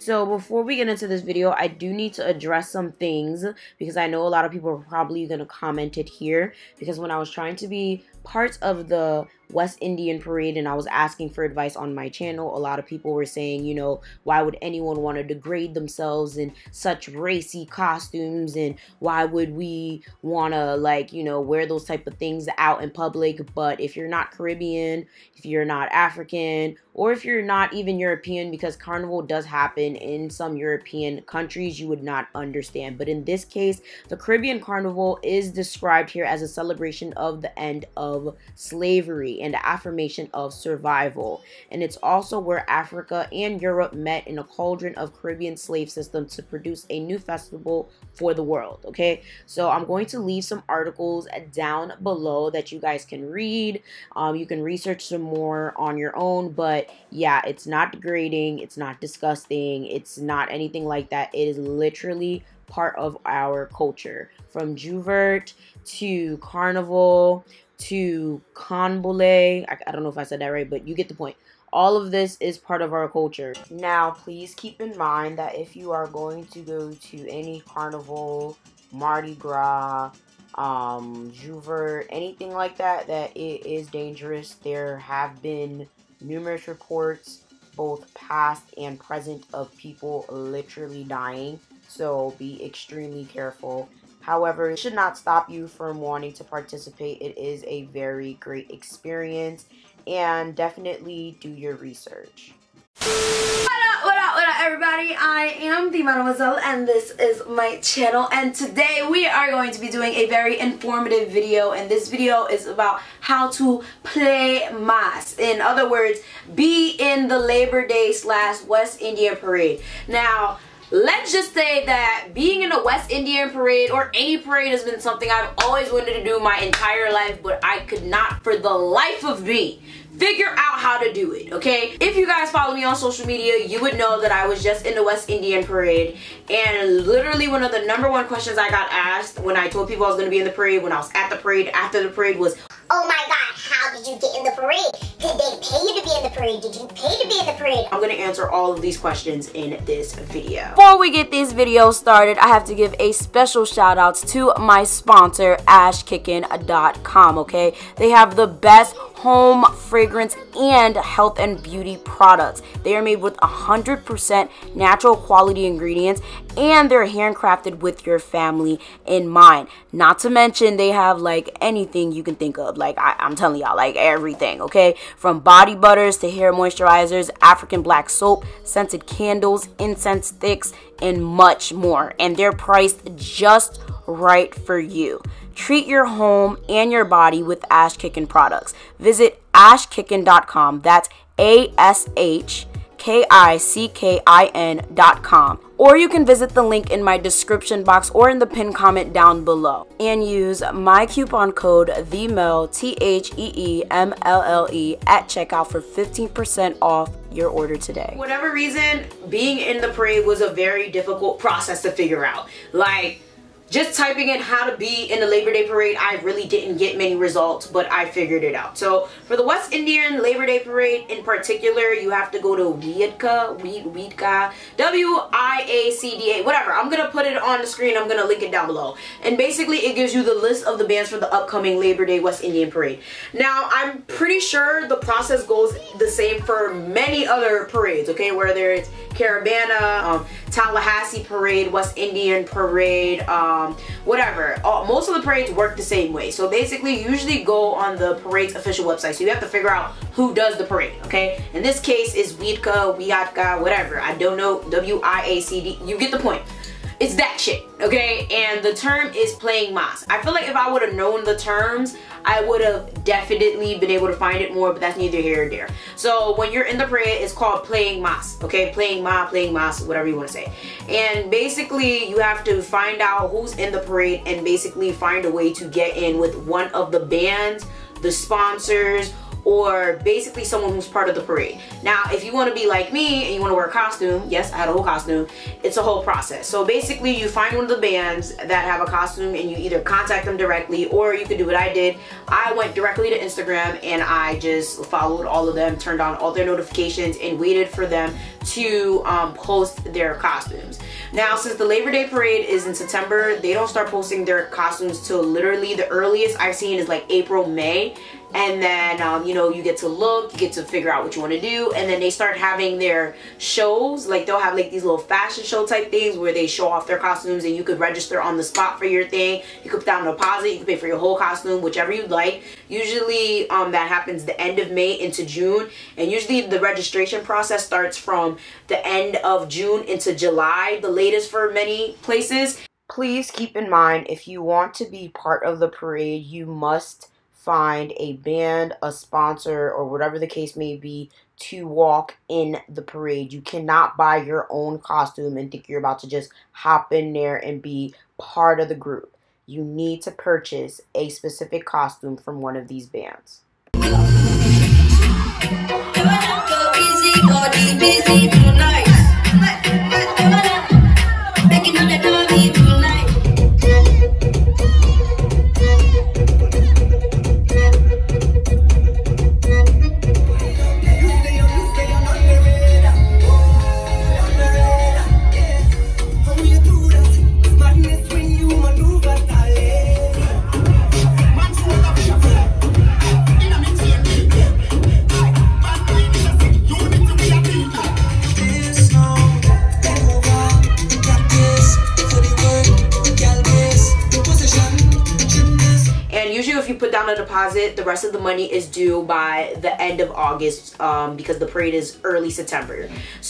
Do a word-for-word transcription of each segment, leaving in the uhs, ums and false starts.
So before we get into this video, I do need to address some things because I know a lot of people are probably going to comment it here, because when I was trying to be part of the West Indian Parade and I was asking for advice on my channel, a lot of people were saying, you know, why would anyone want to degrade themselves in such racy costumes, and why would we want to, like, you know, wear those type of things out in public? But if you're not Caribbean, if you're not African, or if you're not even European, because carnival does happen in some European countries, you would not understand. But in this case, the Caribbean carnival is described here as a celebration of the end of slavery and the affirmation of survival. And it's also where Africa and Europe met in a cauldron of Caribbean slave system to produce a new festival for the world. Okay, so I'm going to leave some articles down below that you guys can read. Um, you can research some more on your own, but yeah, it's not degrading, it's not disgusting, it's not anything like that. It is literally part of our culture, from Jouvert to carnival to canboulay. I, I don't know if I said that right, but you get the point. All of this is part of our culture. Now, please keep in mind that if you are going to go to any carnival, Mardi Gras, um, Jouvert, anything like that, that it is dangerous. There have been numerous reports, both past and present, of people literally dying. So be extremely careful. However, it should not stop you from wanting to participate. It is a very great experience, and definitely do your research. What up, what up, what up, everybody? I am the Mademoiselle, and this is my channel, and today we are going to be doing a very informative video, and this video is about how to play mas. In other words, be in the Labor Day slash West Indian Parade. Now, let's just say that being in a West Indian Parade or any parade has been something I've always wanted to do my entire life, but I could not for the life of me figure out how to do it, okay? If you guys follow me on social media, you would know that I was just in the West Indian Parade, and literally one of the number one questions I got asked when I told people I was going to be in the parade, when I was at the parade, after the parade, was, oh my god, how did you get in the parade? Did they pay you to be in the parade? Did you pay to be in the parade? I'm going to answer all of these questions in this video. Before we get this video started, I have to give a special shout out to my sponsor, ash kickin dot com, okay? They have the best home fragrance and health and beauty products. They are made with one hundred percent natural quality ingredients, and they're handcrafted with your family in mind. Not to mention, they have like anything you can think of. Like I, I'm telling y'all, like everything, okay? From body butters to hair moisturizers, African black soap, scented candles, incense sticks, and much more. And they're priced just right for you. Treat your home and your body with Ash Kickin products. Visit ash kickin dot com. That's A S H K I C K I N dot com. Or you can visit the link in my description box or in the pinned comment down below. And use my coupon code THEMELLE, T H E E M L L E, at checkout for fifteen percent off your order today. For whatever reason, being in the parade was a very difficult process to figure out. Like, just typing in how to be in the Labor Day Parade, I really didn't get many results, but I figured it out. So for the West Indian Labor Day Parade in particular, you have to go to Wiadka, Wiadka, W I A C D A, whatever. I'm going to put it on the screen. I'm going to link it down below. And basically, it gives you the list of the bands for the upcoming Labor Day West Indian Parade. Now, I'm pretty sure the process goes the same for many other parades, okay? Whether it's Caravana, um, Tallahassee Parade, West Indian Parade, um, whatever. Uh, most of the parades work the same way. So basically, you usually go on the parade's official website. So you have to figure out who does the parade, okay? In this case, it's Wiadka, Wiadka, whatever. I don't know, W I A C D. You get the point. It's that shit, okay? And the term is playing mas. I feel like if I would have known the terms, I would have definitely been able to find it more, but that's neither here nor there. So when you're in the parade, it's called playing mas, okay? Playing ma, playing mas, whatever you want to say. And basically, you have to find out who's in the parade and basically find a way to get in with one of the bands, the sponsors, or basically someone who's part of the parade. Now, if you want to be like me and you want to wear a costume, yes, I had a whole costume, it's a whole process. So basically you find one of the bands that have a costume and you either contact them directly, or you could do what I did. I went directly to Instagram and I just followed all of them, turned on all their notifications, and waited for them to um, post their costumes. Now, since the Labor Day parade is in September, they don't start posting their costumes till literally the earliest I've seen is like April, May. And then, um, you know, you get to look, you get to figure out what you want to do. And then they start having their shows. Like, they'll have like these little fashion show type things where they show off their costumes and you could register on the spot for your thing. You could put down a deposit, you could pay for your whole costume, whichever you'd like. Usually um, that happens the end of May into June. And usually the registration process starts from the end of June into July, the latest for many places. Please keep in mind, if you want to be part of the parade, you must find a band, a sponsor, or whatever the case may be to walk in the parade. You cannot buy your own costume and think you're about to just hop in there and be part of the group. You need to purchase a specific costume from one of these bands. Down a deposit, the rest of the money is due by the end of August um, because the parade is early September.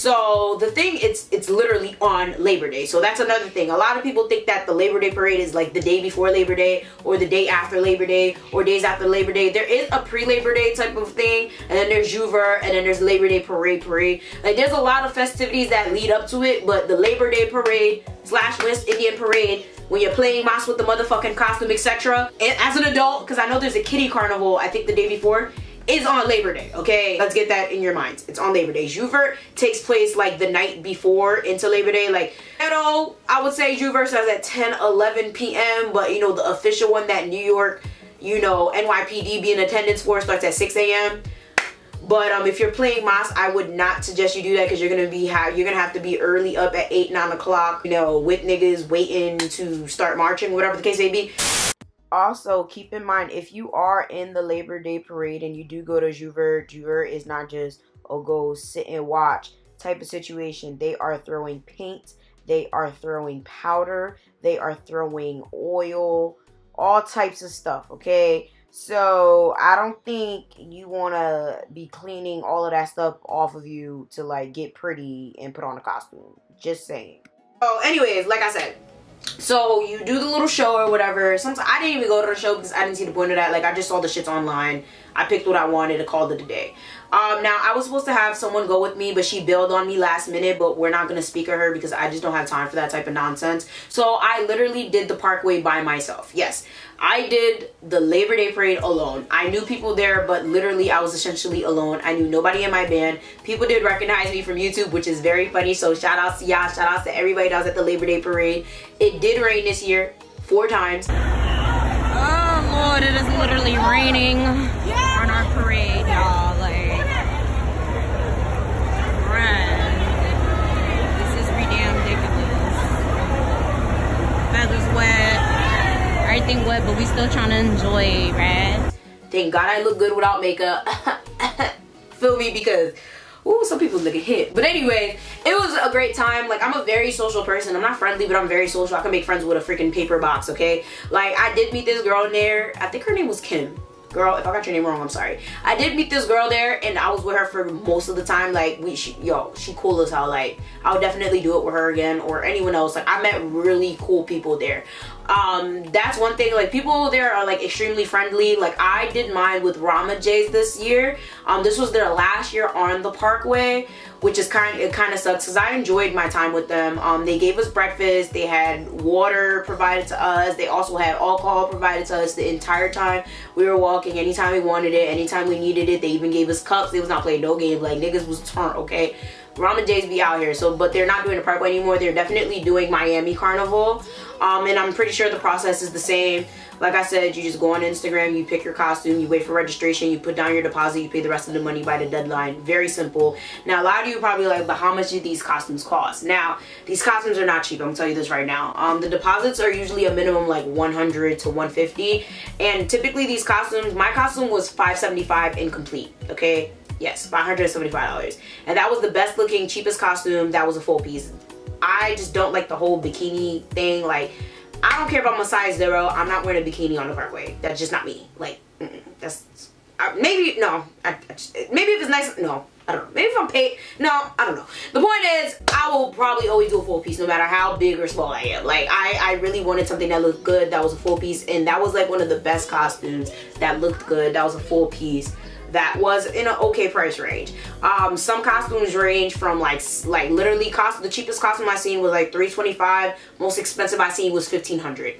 So the thing, it's it's literally on Labor Day. So that's another thing. A lot of people think that the Labor Day parade is like the day before Labor Day or the day after Labor Day or days after Labor Day. There is a pre-Labor Day type of thing, and then there's Juver, and then there's Labor Day parade parade. Like, there's a lot of festivities that lead up to it, but the Labor Day parade slash West Indian parade, when you're playing mas with the motherfucking costume, et cetera. And as an adult, because I know there's a kiddie carnival, I think the day before, is on Labor Day, okay? Let's get that in your minds. It's on Labor Day. Juver takes place like the night before into Labor Day. Like, you know, I would say Juver starts at ten, eleven p m, but you know, the official one that New York, you know, N Y P D be in attendance for starts at six a m But um, if you're playing mas, I would not suggest you do that because you're gonna be ha you're gonna have to be early up at eight, nine o'clock. You know, with niggas waiting to start marching, whatever the case may be. Also, keep in mind, if you are in the Labor Day parade and you do go to Juver, Juver is not just a go sit and watch type of situation. They are throwing paint, they are throwing powder, they are throwing oil, all types of stuff, okay? So I don't think you want to be cleaning all of that stuff off of you to like get pretty and put on a costume. Just saying. Oh, anyways, like I said, so you do the little show or whatever. Sometimes I didn't even go to the show because I didn't see the point of that. Like, I just saw the shits online. I picked what I wanted and called it a day. Um, now, I was supposed to have someone go with me, but she bailed on me last minute, but we're not going to speak of her because I just don't have time for that type of nonsense. So I literally did the Parkway by myself. Yes, I did the Labor Day parade alone. I knew people there, but literally I was essentially alone. I knew nobody in my band. People did recognize me from YouTube, which is very funny. So shout outs to y'all. Shout outs to everybody that was at the Labor Day parade. It did rain this year, four times. Oh Lord, it is literally raining on our parade, y'all. Like, man, this is ridiculous. Feathers wet, everything wet, but we still trying to enjoy, right? Thank God I look good without makeup. Feel me? Because ooh, some people look a hit. But anyway, it was a great time. Like, I'm a very social person. I'm not friendly, but I'm very social. I can make friends with a freaking paper box, okay? Like, I did meet this girl in there. I think her name was Kim. Girl, if I got your name wrong, I'm sorry. I did meet this girl there, and I was with her for most of the time. Like, we, she, yo, she cool as hell. Like, I would definitely do it with her again or anyone else. Like, I met really cool people there. Um, that's one thing. Like, people there are like extremely friendly. Like, I did mine with Rama J's this year. Um, this was their last year on the Parkway, which is kind of, it kind of sucks because I enjoyed my time with them. Um, they gave us breakfast. They had water provided to us. They also had alcohol provided to us the entire time we were walking. Anytime we wanted it, anytime we needed it. They even gave us cups. They was not playing no game. Like, niggas was turned, okay? Rama J's be out here. So, but they're not doing the Parkway anymore. They're definitely doing Miami Carnival. Um, and I'm pretty sure the process is the same. Like I said, you just go on Instagram, you pick your costume, you wait for registration, you put down your deposit, you pay the rest of the money by the deadline. Very simple. Now, a lot of you are probably like, but how much do these costumes cost? Now, these costumes are not cheap. I'm gonna tell you this right now. Um, the deposits are usually a minimum like one hundred to one fifty. And typically these costumes, my costume was five seventy-five incomplete, okay? Yes, five hundred seventy-five dollars. And that was the best looking, cheapest costume. That was a full piece. I just don't like the whole bikini thing. Like, I don't care if I'm a size zero. I'm not wearing a bikini on the Parkway. That's just not me. Like, mm-mm, that's uh, maybe no. I, I just, maybe if it's nice, no. I don't know. Maybe if I'm paid, no. I don't know. The point is, I will probably always do a full piece, no matter how big or small I am. Like, I, I really wanted something that looked good. That was a full piece, and that was like one of the best costumes that looked good. That was a full piece. That was in an okay price range. Um, some costumes range from like like literally cost. The cheapest costume I seen was like three twenty-five. Most expensive I seen was fifteen hundred.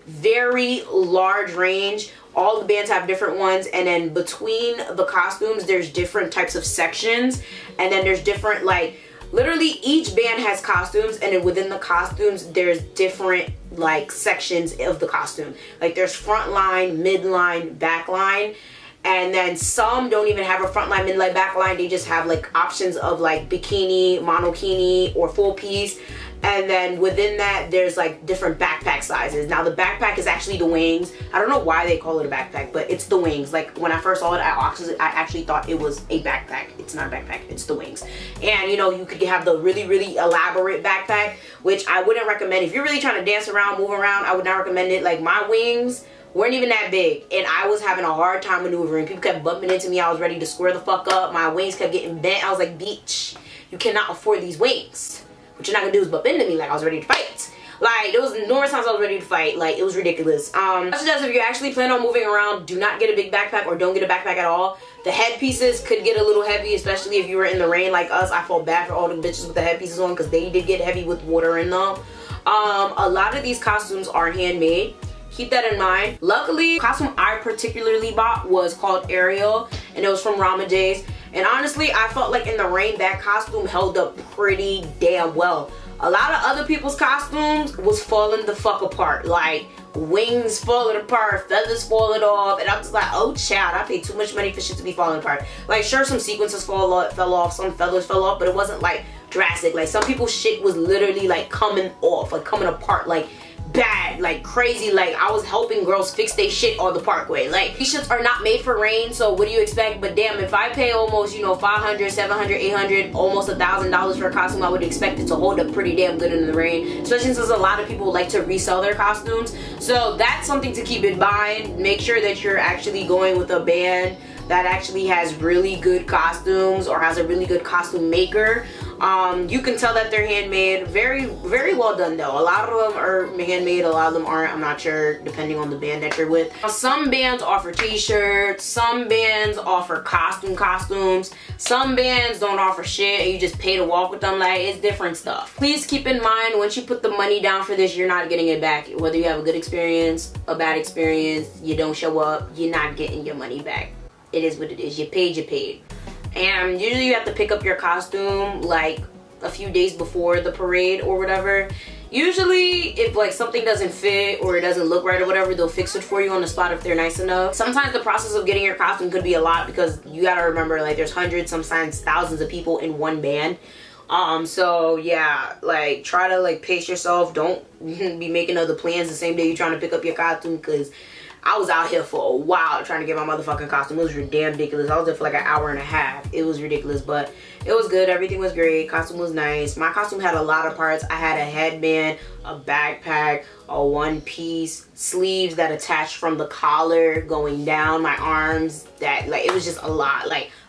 Very large range. All the bands have different ones, and then between the costumes there's different types of sections, and then there's different, like, literally each band has costumes, and then within the costumes there's different like sections of the costume. Like, there's front line, mid line, back line. And then some don't even have a front line, mid line, back line. They just have like options of like bikini, monokini, or full piece. And then within that, there's like different backpack sizes. Now, the backpack is actually the wings. I don't know why they call it a backpack, but it's the wings. Like, when I first saw it, I actually, I actually thought it was a backpack. It's not a backpack, it's the wings. And, you know, you could have the really, really elaborate backpack, which I wouldn't recommend. If you're really trying to dance around, move around, I would not recommend it. Like, my wings weren't even that big, and I was having a hard time maneuvering. People kept bumping into me. I was ready to square the fuck up. My wings kept getting bent. I was like, bitch, you cannot afford these wings. What you're not gonna do is bump into me. Like, I was ready to fight. Like, there was numerous times I was ready to fight. Like, it was ridiculous. Um, I suggest if you actually plan on moving around, do not get a big backpack, or don't get a backpack at all. The headpieces could get a little heavy, especially if you were in the rain like us. I felt bad for all the bitches with the headpieces on, because they did get heavy with water in them. Um, a lot of these costumes are handmade. Keep that in mind. Luckily, the costume I particularly bought was called Ariel, and it was from Rama J's. And honestly, I felt like in the rain, that costume held up pretty damn well. A lot of other people's costumes was falling the fuck apart. Like, wings falling apart, feathers falling off, and I'm just like, oh child, I paid too much money for shit to be falling apart. Like, sure, some sequences fall off, fell off, some feathers fell off, but it wasn't like drastic. Like, some people's shit was literally like coming off, like coming apart, like bad, like crazy. Like, I was helping girls fix their shit on the Parkway. Like, these shits are not made for rain, so what do you expect? But damn, if I pay almost, you know, five hundred, seven hundred, eight hundred, almost a thousand dollars for a costume, I would expect it to hold up pretty damn good in the rain, especially since a lot of people like to resell their costumes. So that's something to keep in mind. Make sure that you're actually going with a band that actually has really good costumes, or has a really good costume maker. Um, you can tell that they're handmade. Very, very well done though. A lot of them are handmade, a lot of them aren't. I'm not sure, depending on the band that you're with. Some bands offer t-shirts, some bands offer costume costumes, some bands don't offer shit and you just pay to walk with them. Like, it's different stuff. Please keep in mind, once you put the money down for this, you're not getting it back. Whether you have a good experience, a bad experience, you don't show up, you're not getting your money back. It is what it is. You paid, you paid. And usually you have to pick up your costume like a few days before the parade or whatever. Usually if like something doesn't fit or it doesn't look right or whatever, they'll fix it for you on the spot if they're nice enough. Sometimes the process of getting your costume could be a lot, because you gotta remember, like, there's hundreds, sometimes thousands of people in one band. Um, so yeah, like, try to like pace yourself. Don't be making other plans the same day you're trying to pick up your costume, because I was out here for a while trying to get my motherfucking costume. It was damn ridiculous. I was there for like an hour and a half. It was ridiculous, but it was good. Everything was great. Costume was nice. My costume had a lot of parts. I had a headband, a backpack, a one piece, sleeves that attached from the collar going down my arms. That, like, it was just a lot. Like,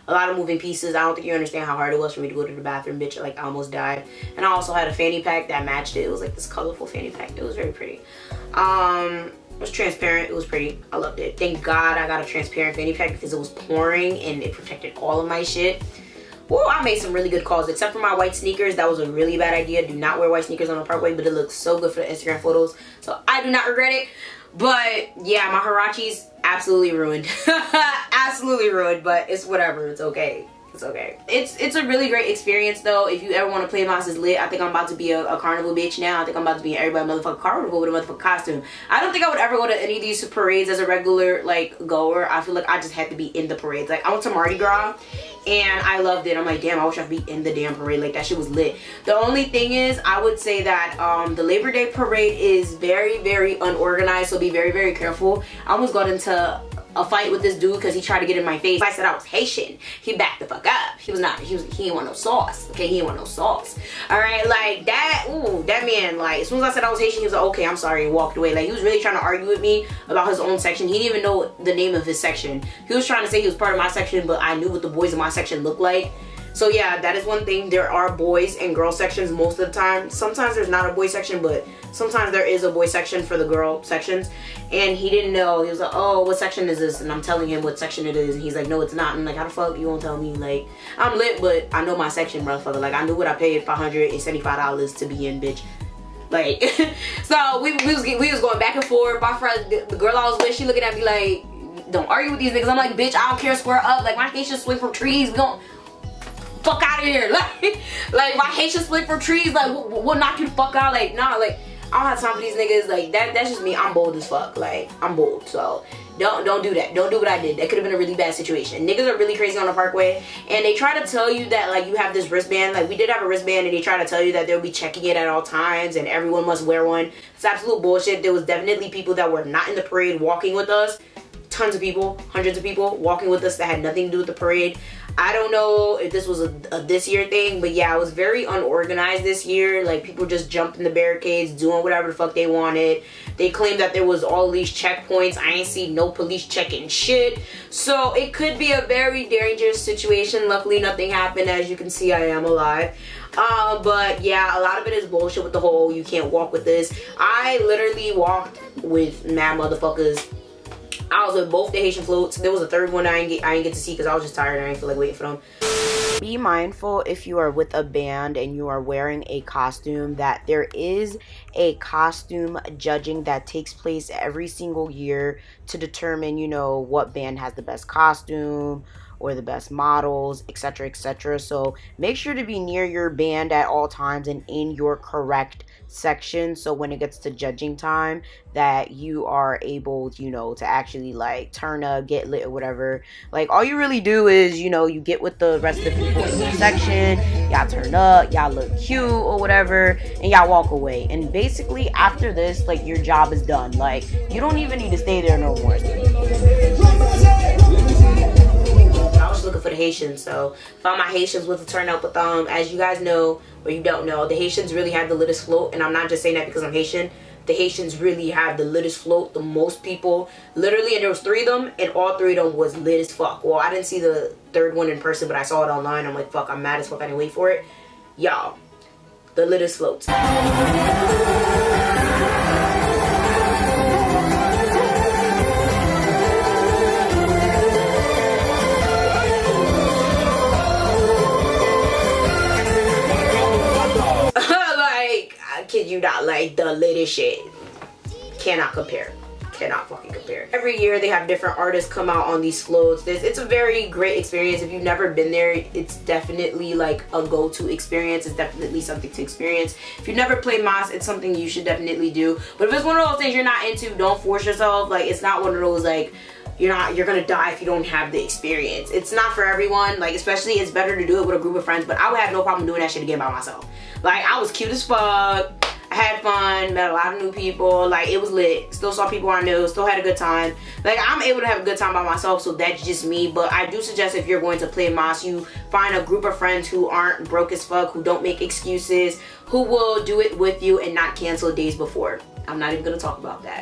a lot of moving pieces. I don't think you understand how hard it was for me to go to the bathroom, bitch. Like, I almost died. And I also had a fanny pack that matched it. It was like this colorful fanny pack. It was very pretty. Um, it was transparent. It was pretty. I loved it. Thank God I got a transparent fanny pack because it was pouring and it protected all of my shit. Well, I made some really good calls, except for my white sneakers. That was a really bad idea. Do not wear white sneakers on the parkway, but it looks so good for the Instagram photos. So I do not regret it. But yeah, my Huaraches absolutely ruined. Absolutely ruined, but it's whatever. It's okay. It's okay. It's it's a really great experience though. If you ever want to play Mas is lit, I think I'm about to be a, a carnival bitch now. I think I'm about to be in everybody motherfucking carnival with a motherfucking costume. I don't think I would ever go to any of these parades as a regular like goer. I feel like I just had to be in the parades. Like I went to Mardi Gras and I loved it. I'm like, damn, I wish I could be in the damn parade. Like that shit was lit. The only thing is, I would say that um, the Labor Day parade is very, very unorganized. So be very, very careful. I almost got into a fight with this dude because he tried to get in my face. I said I was Haitian. He backed the fuck up. He was not, he was, he didn't want no sauce. Okay, he didn't want no sauce. Alright, like that, ooh, that man, like, as soon as I said I was Haitian, he was like, okay, I'm sorry, and walked away. Like, he was really trying to argue with me about his own section. He didn't even know the name of his section. He was trying to say he was part of my section, but I knew what the boys in my section looked like. So yeah, that is one thing. There are boys and girl sections most of the time. Sometimes there's not a boy section, but sometimes there is a boy section for the girl sections. And he didn't know. He was like, oh, what section is this? And I'm telling him what section it is. And he's like, no, it's not. And I'm like, how the fuck you won't tell me? Like, I'm lit, but I know my section, motherfucker. Like, I knew what I paid five hundred seventy-five dollars to be in, bitch. Like, so we, we, was, we was going back and forth. My friend, the, the girl I was with, she looking at me like, don't argue with these niggas. I'm like, bitch, I don't care, square up. Like, my Haitians swing from trees. We don't... fuck out of here. Like, like my Haitian split for trees, like, we'll, we'll knock you the fuck out. Like, nah, like, I don't have time for these niggas. Like, that that's just me. I'm bold as fuck. Like, I'm bold. So, don't don't do that. Don't do what I did. That could have been a really bad situation. Niggas are really crazy on the parkway. And they try to tell you that, like, you have this wristband. Like, we did have a wristband, and they try to tell you that they'll be checking it at all times, and everyone must wear one. It's absolute bullshit. There was definitely people that were not in the parade walking with us. Tons of people, hundreds of people walking with us that had nothing to do with the parade. I don't know if this was a, a this year thing, but yeah, it was very unorganized this year. Like, people just jumped in the barricades, doing whatever the fuck they wanted. They claimed that there was all these checkpoints. I ain't seen no police checking shit. So it could be a very dangerous situation. Luckily, nothing happened. As you can see, I am alive. Uh, but yeah, a lot of it is bullshit with the whole you can't walk with this. I literally walked with mad motherfuckers. I was with both the Haitian floats. There was a third one I didn't get, I didn't get to see because I was just tired and I didn't feel like waiting for them. Be mindful if you are with a band and you are wearing a costume that there is a costume judging that takes place every single year to determine, you know, what band has the best costume or the best models, etc, et cetera. So make sure to be near your band at all times and in your correct section, so when it gets to judging time that you are able, you know, to actually like turn up, get lit or whatever. Like, all you really do is, you know, you get with the rest of the people in your section, y'all turn up, y'all look cute or whatever, and y'all walk away. And basically after this, like, your job is done. Like, you don't even need to stay there no more. I was looking for the Haitians, so found my Haitians with the turn up with them. As you guys know, or you don't know, the Haitians really have the littest float, and I'm not just saying that because I'm Haitian. The Haitians really have the littest float, the most people, literally, and there was three of them, and all three of them was lit as fuck. Well, I didn't see the third one in person, but I saw it online. I'm like, fuck, I'm mad as fuck, I didn't wait for it. Y'all, the littest floats. Kid you not, like, the latest shit. Cannot compare. Cannot fucking compare. Every year they have different artists come out on these floats. This, it's a very great experience. If you've never been there, it's definitely like a go-to experience. It's definitely something to experience. If you've never played Mas, it's something you should definitely do. But if it's one of those things you're not into, don't force yourself. Like, it's not one of those, like, you're not you're gonna die if you don't have the experience. It's not for everyone. Like, especially, it's better to do it with a group of friends. But I would have no problem doing that shit again by myself. Like, I was cute as fuck. I had fun, met a lot of new people. Like, it was lit. Still saw people I knew, still had a good time. Like, I'm able to have a good time by myself, so that's just me. But I do suggest, if you're going to play Mas, you find a group of friends who aren't broke as fuck, who don't make excuses, who will do it with you and not cancel days before. I'm not even gonna talk about that.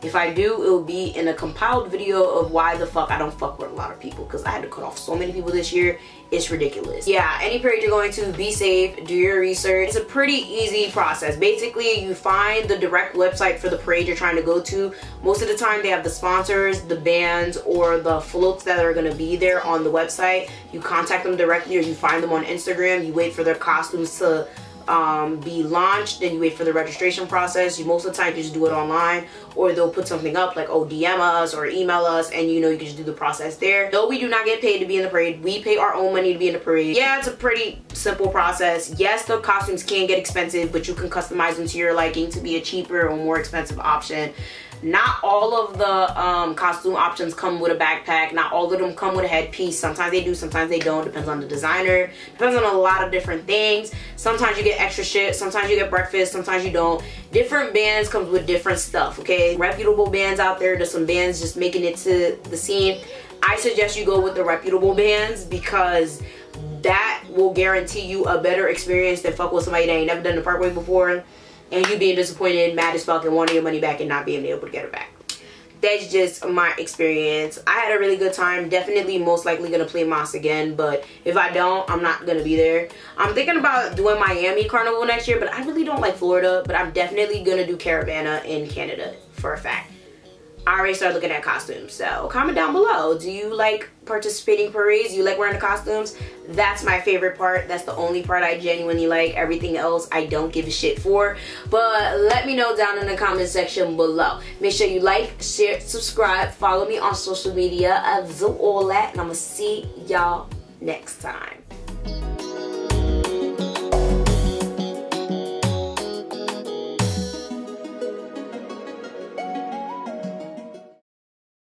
If I do, it will be in a compiled video of why the fuck I don't fuck with a lot of people, because I had to cut off so many people this year. It's ridiculous. Yeah, any parade you're going to, be safe, do your research. It's a pretty easy process. Basically, you find the direct website for the parade you're trying to go to. Most of the time they have the sponsors, the bands, or the floats that are going to be there on the website. You contact them directly, or you find them on Instagram. You wait for their costumes to um, be launched, then you wait for the registration process. You most of the time just do it online, or they'll put something up like, oh, D M us or email us, and you know, you can just do the process there. Though we do not get paid to be in the parade, we pay our own money to be in the parade. Yeah, it's a pretty simple process. Yes, the costumes can get expensive, but you can customize them to your liking to be a cheaper or more expensive option. Not all of the um, costume options come with a backpack. Not all of them come with a headpiece. Sometimes they do, sometimes they don't. Depends on the designer. Depends on a lot of different things. Sometimes you get extra shit. Sometimes you get breakfast. Sometimes you don't. Different bands comes with different stuff, okay? Reputable bands out there. There's some bands just making it to the scene. I suggest you go with the reputable bands, because that will guarantee you a better experience than fuck with somebody that ain't never done the Parkway before, and you being disappointed, mad as fuck, and wanting your money back and not being able to get it back. That's just my experience. I had a really good time. Definitely most likely gonna play Moss again, but if I don't, I'm not gonna be there. I'm thinking about doing Miami Carnival next year, but I really don't like Florida, but I'm definitely gonna do Caravana in Canada for a fact. I already started looking at costumes, so comment down below. Do you like participating parades? Do you like wearing the costumes? That's my favorite part. That's the only part I genuinely like. Everything else I don't give a shit for. But let me know down in the comment section below. Make sure you like, share, subscribe, follow me on social media. I do all that, and I'm gonna see y'all next time.